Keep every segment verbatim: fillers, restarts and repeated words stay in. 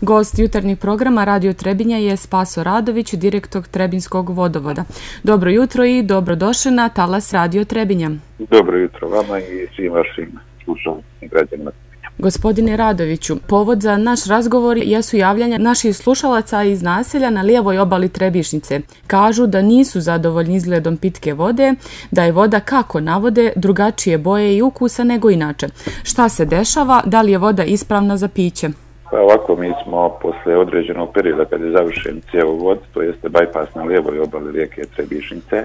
Gost jutarnjih programa Radio Trebinja je Spaso Radović, direktor Trebinskog vodovoda. Dobro jutro i dobrodošli na talas Radio Trebinja. Dobro jutro vama i svim vašim slušalcima građanima. Gospodine Radoviću, povod za naš razgovor jesu javljanja naših slušalaca iz naselja na lijevoj obali Trebišnjice. Kažu da nisu zadovoljni izgledom pitke vode, da je voda, kako navode, drugačije boje i ukusa nego inače. Šta se dešava? Da li je voda ispravna za piće? Pa ovako, mi smo posle određenog perioda kad je završen cjevovod, to jeste bajpas na lijevoj obali rijeke Trebišnjice,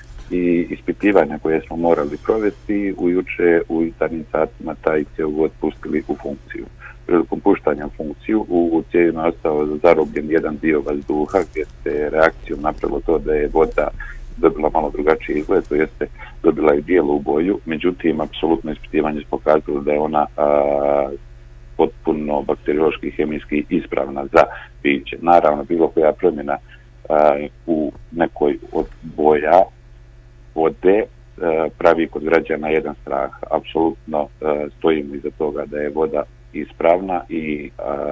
i ispitivanja koje smo morali provesti, ujuče u jutarnjim satima taj cjevovod pustili u funkciju. Prilikom puštanja u funkciju u cijevima je ostao zarobljen jedan dio vazduha gdje se reakcijom napravilo to da je voda dobila malo drugačiji izgled, to jeste dobila i bijelu boju, međutim apsolutno ispitivanje je pokazalo da je ona a, potpuno bakteriološki i hemijski ispravna za piće. Naravno, bilo koja promjena a, u nekoj od boja vode pravi kod građana jedan strah. Apsolutno stojimo iza toga da je voda ispravna i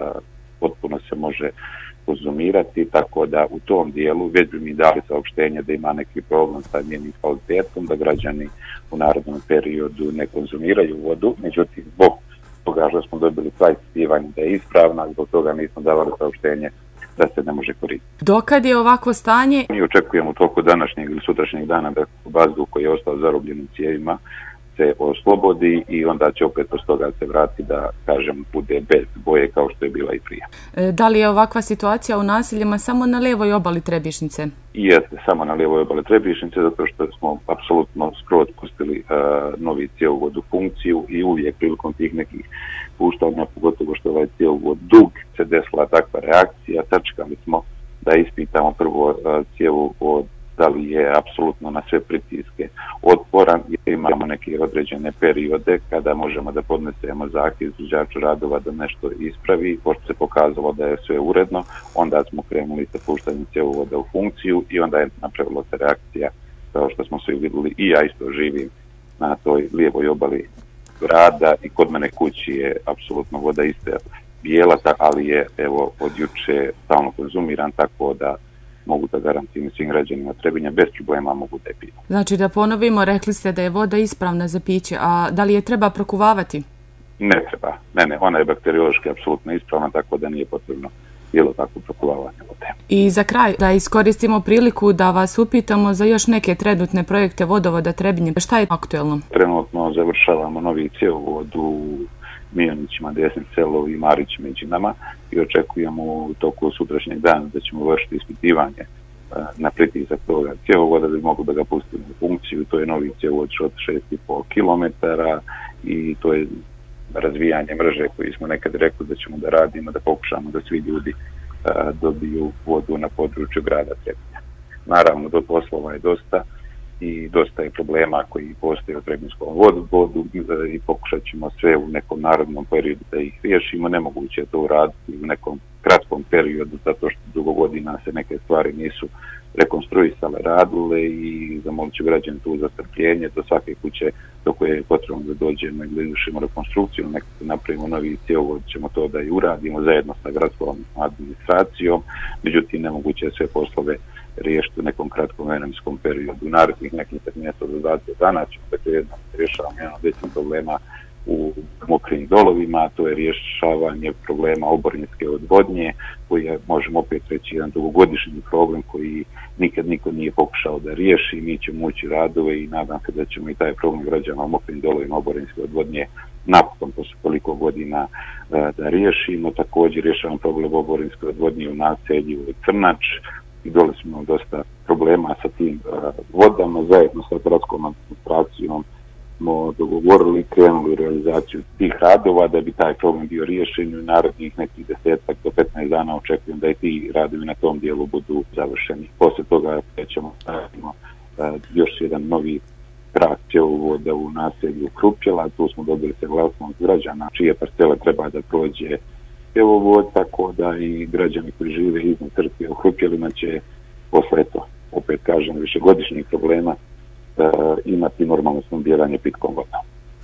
potpuno se može konzumirati, tako da u tom dijelu već bi mi dali saopštenje da ima neki problem sa njenim kvalitetom, da građani u narednom periodu ne konzumiraju vodu, međutim zbog toga što smo dobili sva ispitivanja da je ispravna, zbog toga nismo davali saopštenje da se ne može koristiti. Dokad je ovako stanje? Mi očekujemo u toku današnjeg ili sutrašnjeg dana da vazduh koji je ostao zarobljen u cijevima se oslobodi i onda će opet od toga se vrati da, kažem, bude bez boje kao što je bila i prije. E, da li je ovakva situacija u naseljima samo na lijevoj obali Trebišnjice? I jeste samo na lijevoj obali Trebišnjice, zato što smo apsolutno skroz pustili uh, novi cjevovod u funkciju i uvijek prilikom tih nekih puštanja, pogotovo što ovaj cjevovod dug, se desila takva reakcija. Sačekali smo da ispitamo prvo uh, cjevovod da li je apsolutno na sve pritiske otporan, jer imamo neke određene periode kada možemo da podnesemo zahtjev izvođaču radova da nešto ispravi. Pošto se pokazalo da je sve uredno, onda smo krenuli sa puštanjem cjevovoda u funkciju i onda je napravila se reakcija, kao što smo svi vidjeli, i ja isto živim na toj lijevoj obali grada i kod mene kući je apsolutno voda iste bijela, ali je evo od juče stalno konzumiran, tako da mogu da garantiram svim građanima Trebinja bez problema mogu da je piti. Znači da ponovimo, rekli ste da je voda ispravna za piće, a da li je treba prokuvavati? Ne treba, ne, ne, ona je bakteriološki apsolutno ispravna, tako da nije potrebno bilo takvo prokuvavanje vode. I za kraj, da iskoristimo priliku da vas upitamo za još neke trenutne projekte vodovoda Trebinje. Šta je aktuelno? Trenutno završavamo novi cjevovod u Mijonićima, Desnim selu i Marić Međinama i očekujemo u toku sutrašnjeg dana da ćemo vršiti ispitivanje na pritisak toga cjevovoda da bi mogli da ga pustimo u funkciju. To je novi cjevovod od šest i pol kilometara i to je razvijanje mreže koji smo nekad rekli da ćemo da radimo, da pokušamo da svi ljudi a, dobiju vodu na području grada Trebinja. Naravno, do poslova je dosta i dosta je problema koji postoje u Trebinskom vodovodu i pokušat ćemo sve u nekom narodnom periodu da ih riješimo. Nemoguće je to uraditi u nekom kratkom periodu zato što dugo godina se neke stvari nisu rekonstruisale, radile i zamolit ću građane tu za strpljenje do svake kuće do koje je potrebno da dođemo i da izvršimo rekonstrukciju, nekako napravimo novi cjevovod, ćemo to da i uradimo zajedno sa gradskom administracijom, međutim nemoguće je sve poslove riješiti u nekom kratkom vremenskom periodu. U narednih nekih petnaest do dvadeset dana ćemo dakle jedno rješavamo jedan od većih problema u mokrim dolovima, to je rješavanje problema oborinske odvodnje, koji je, možemo opet reći, jedan dugogodišnji problem koji nikad niko nije pokušao da riješi. Mi ćemo ući radove i nadam se da ćemo i taj problem građana u mokrim dolovima oborinske odvodnje napokon posle koliko godina da riješimo. Također rješavamo problem oborinske odvodnje u naselju Crnač i dole smo dosta problema sa tim vodama. Zajedno sa gradskom administracijom smo dogovorili i krenuli realizaciju tih radova da bi taj problem bio riješen. U narednih nekih desetak do petnaest dana očekujem da i ti radovi na tom dijelu budu završeni. Posle toga ćemo stavimo još jedan novi krak cjevovoda u naselju Krupjela. Tu smo dobili saglasnost građana čije parcele treba da prođe cjevovod, tako da i građani koji žive iznad crkve u Krupjelima će posle to, opet kažem, višegodišnjih problema uh, imati normalno snabdijevanje pitkom vodom.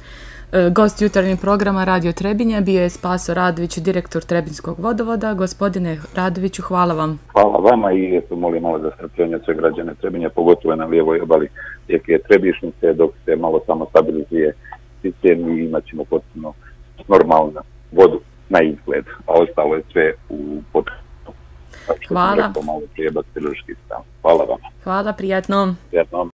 Gost jutarnjeg programa Radio Trebinje bio je Spaso Radović, direktor Trebinjskog vodovoda. Gospodine Radoviću, hvala vam. Hvala vama i eto, molim malo za strpljenje sve građane Trebinja, pogotovo na lijevoj obali rijeke Trebišnice, dok se malo samo stabilizuje sistem i imat ćemo potpuno normalnu vodu na izgled, a ostalo je sve u potpuno. Hvala. Rekao, malo prije bakteriološki stav. Hvala vam. Hvala, prijatno. Prijatno.